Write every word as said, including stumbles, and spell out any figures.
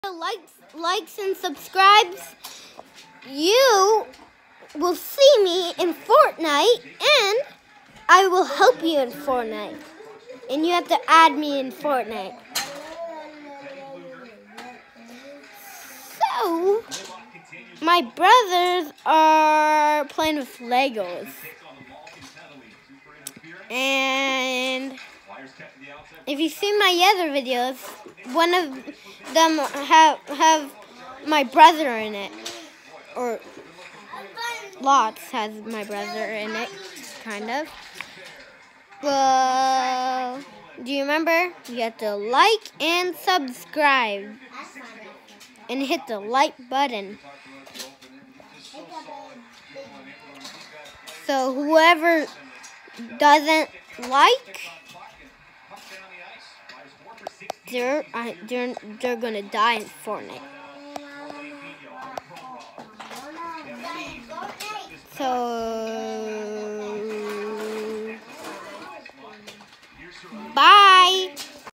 likes, likes and subscribes, you will see me in Fortnite, and I will help you in Fortnite. And you have to add me in Fortnite. So, my brothers are playing with Legos. And if you've seen my other videos, one of them have have my brother in it, or lots has my brother in it, kind of. Well, do you remember? You have to like and subscribe, and hit the like button. So whoever doesn't like, they're uh, they're they're gonna die in Fortnite. So